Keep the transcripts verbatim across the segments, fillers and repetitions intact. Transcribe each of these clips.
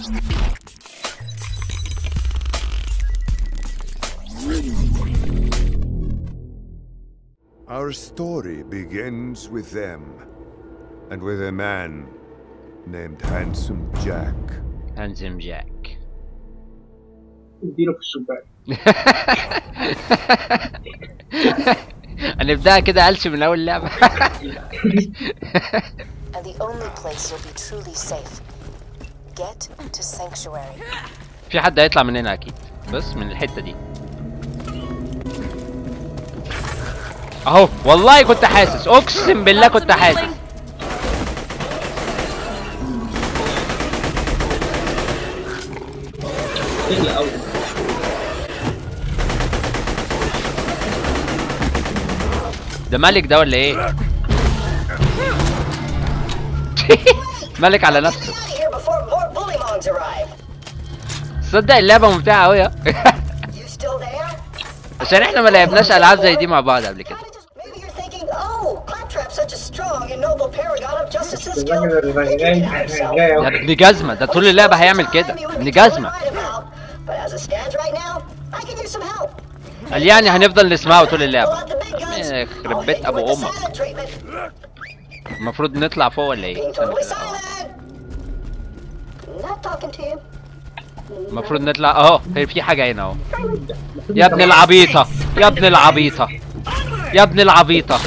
Our story begins with them, and with a man named Handsome Jack. Handsome Jack. اديله في الشباك. هنبدأ كده قلش من أول لعبة. And the only place you'll be truly safe. Get to Sanctuary. في حد هيطلع من هنا أكيد، بس من الحتة دي. أهو والله كنت حاسس، أقسم بالله كنت حاسس. ده ملك ده ولا ايه؟ ملك على نفسه. تصدق اللعبة ممتعة أوي يا عشان احنا ما لعبناش ألعاب زي دي مع بعض قبل كده. ده ابن جزمة، ده طول اللعبة هيعمل كده، ابن جزمة. قال يعني هنفضل نسمعه طول اللعبة. يخرب بيت ابو امك. المفروض نطلع فوق ولا ايه؟ المفروض نطلع اهو، في حاجة هنا اهو. يا ابن العبيطة، يا ابن العبيطة، يا ابن العبيطة.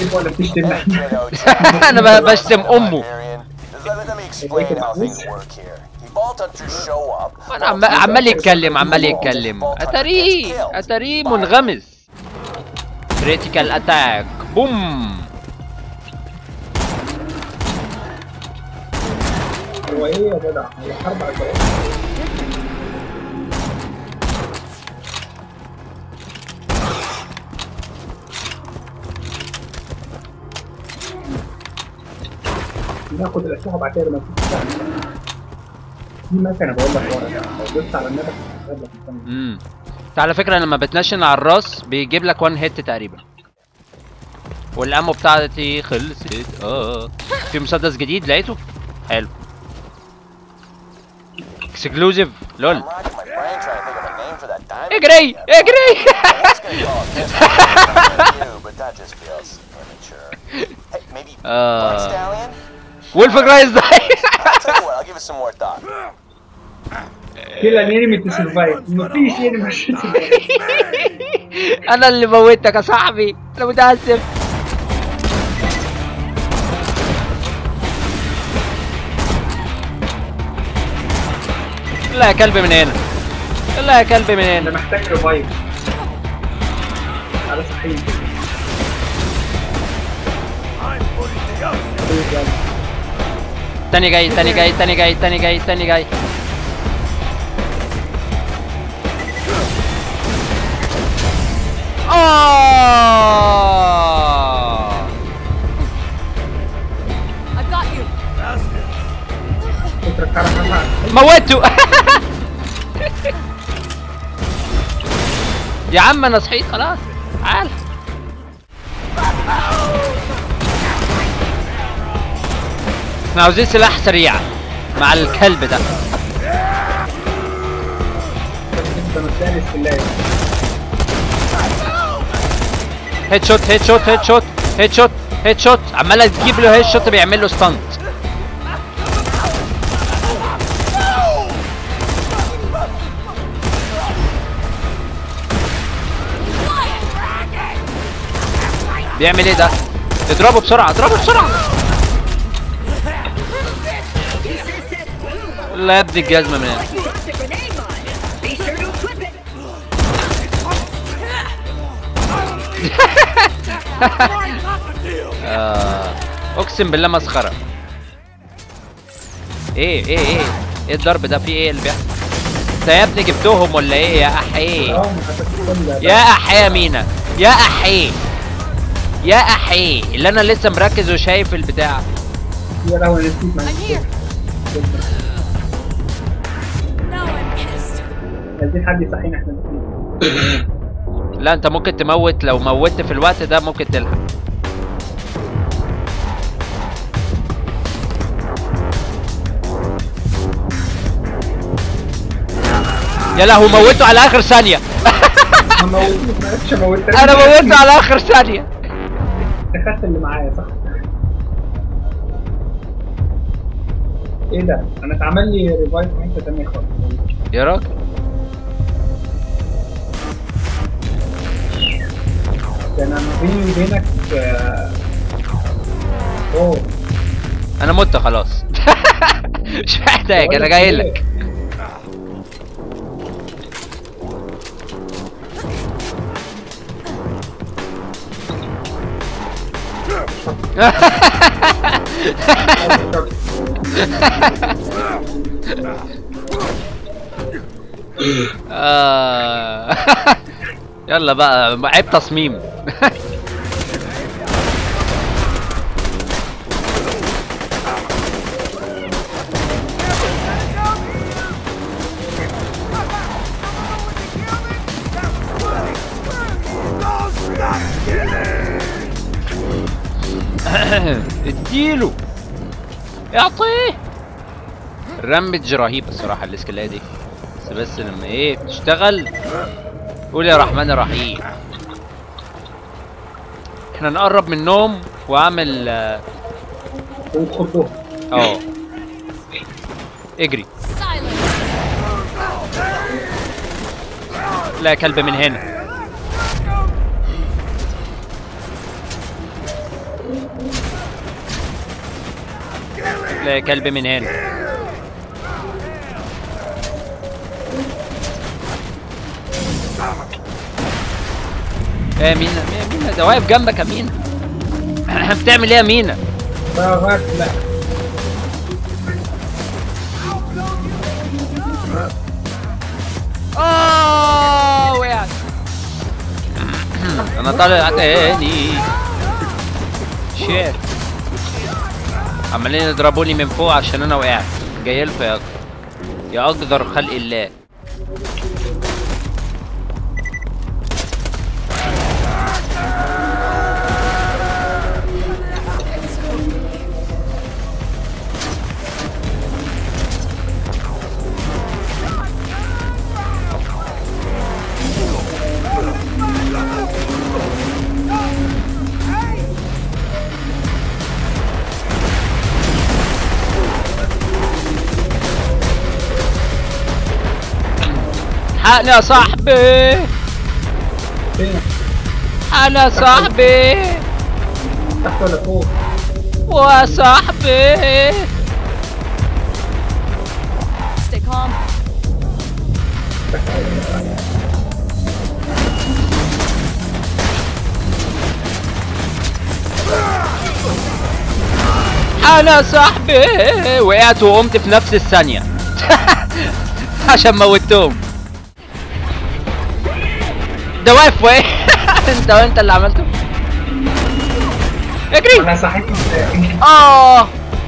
انا بشتم امه. انا عمال يتكلم عمال يتكلم. اتاريه اتاريه منغمس. كريتيكال اتاك بوم. هو ايه يا جدع؟ هي حرب على الجو. ناخد الاسلحه بعد كده لما في مكنه بقول لك ورا، لو دوست على النبض هتجيب لك. امم على فكره لما بتنشن على الراس بيجيب لك وان هيت تقريبا. والامو بتاعتي خلصت. اه في مسدس جديد لقيته حلو اكسكلوزيف لول. اجري اجري. اه وولف جرايز ده. كده انمي تسرفايف، مفيش انمي مش انا اللي موتك يا صاحبي، انا متاسف. لا يا كلب من هنا، لا يا كلب من هنا. انا محتاج ريفايف على صحيح. تاني جاي تاني جاي تاني جاي تاني جاي تاني جاي. آه موته. يا عم انا صحيت خلاص. تعال احنا عاوزين سلاح سريع مع الكلب ده. هيد شوت هيد شوت هيد شوت هيد شوت هيد شوت. عماله تجيب له هيد شوت بيعمل له ستانت. بيعمل ايه ده؟ اضربه بسرعه اضربه بسرعه. لا يا ابن الجزمه من هنا. آه. اقسم بالله مسخره. ايه ايه ايه ايه الضرب ده؟ في ايه اللي بيحصل؟ انت يا ابني جبتهم ولا ايه يا احي؟ يا احي يا مينا، يا احي يا احي اللي انا لسه مركز وشايف البتاع. يا لهوي نسيت معاك. عايزين حد يصحينا احنا. لا انت ممكن تموت، لو موتت في الوقت ده ممكن تلحق. يا لهوي موته على اخر ثانيه. انا موته على اخر ثانيه. انت خدت اللي معايا صح؟ ايه ده؟ انا اتعمل لي ريفايف في حته ثانيه خالص يا راجل. ده انا ما بيني وبينك آه... اوه انا مت خلاص. مش محتاج، انا جاي لك. آه. يلا بقى عيب تصميم. اديله اعطيه. الرامج رهيب الصراحه السكيلات دي، بس بس لما ايه بتشتغل قول يا رحمن الرحيم. احنا نقرب منهم واعمل وخدوه. اه اجري. لا كلب من هنا. لا كلب من هنا. ايه مينا مينا ده واقف جنبك يا مينا. بتعمل ايه يا مينا؟ لا اه وقعت. انا طالع تاني. شيت عمالين يضربوني من فوق عشان انا وقعت. جاي لكم يا يا اقدر خلق الله. حقني يا صاحبي. حقني يا صاحبي. تحت ولا فوق؟ ويا صاحبي. Stay calm. حقني يا صاحبي. وقعت وقمت في نفس الثانية. عشان موتهم. ده واقف واقف. انت وانت اللي عملته. اجري. انا صحيت ازاي؟ اه.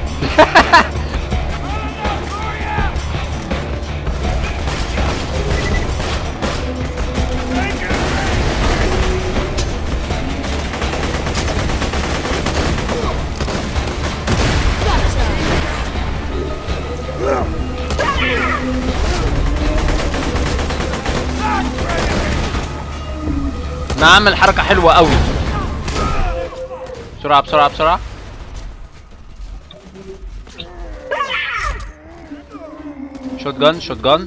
انا عامل حركة حلوة قوي. بسرعة بسرعة بسرعة. شوت جان شوت جان.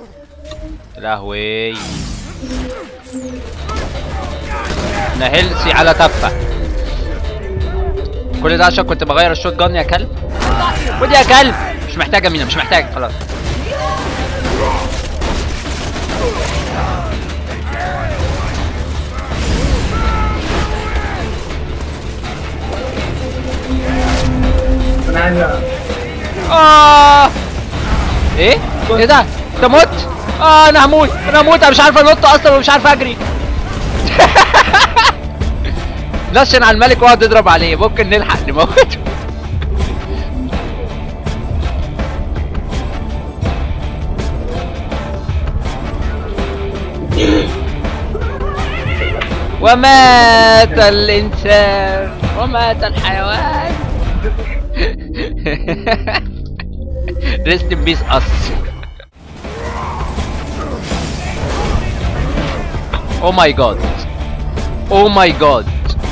لهوي. انا هيلسي على تفة. كل ده عشان كنت بغير الشوت جان يا كلب. خد يا كلب. مش محتاجة مينا مش محتاج خلاص. انا عايز اه ايه؟ ايه ده؟ انت مت؟ اه انا هموت انا هموت. انا مش عارف انط اصلا ومش عارف اجري. نشن على الملك واقعد يضرب عليه. ممكن نلحق نموته. ومات الانسان ومات الحيوان. ريست ان بيس اس. او ماي جاد او ماي جاد.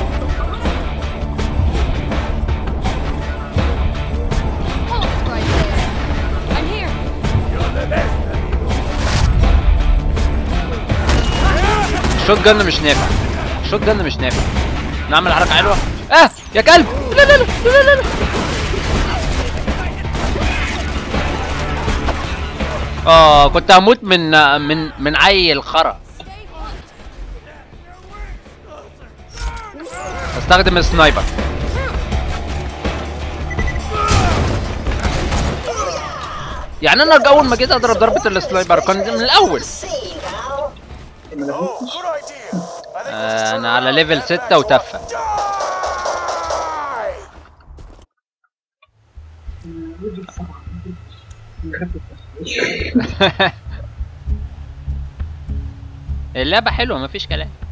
الشوت جن مش نافع، الشوت جن مش نافع. نعمل حركة حلوة. اه يا كلب. لا لا لا لا لا. اه كنت هموت من من من عيل خرا. استخدم السنايبر. يعني انا اول ما جيت اضرب ضربة السنايبر كان من الاول. آه انا على ليفل ستة وتفة. اللعبة حلوة مفيش كلام.